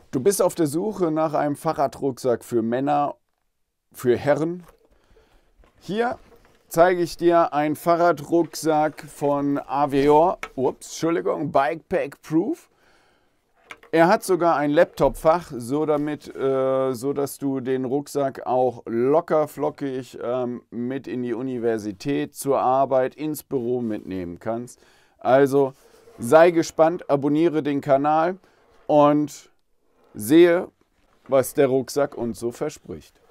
Du bist auf der Suche nach einem Fahrradrucksack für Männer, für Herren. Hier zeige ich dir einen Fahrradrucksack von Avior, Bikepack Proof. Er hat sogar ein Laptopfach, so dass du den Rucksack auch locker flockig mit in die Universität, zur Arbeit, ins Büro mitnehmen kannst. Also sei gespannt, abonniere den Kanal und sehe, was der Rucksack uns so verspricht.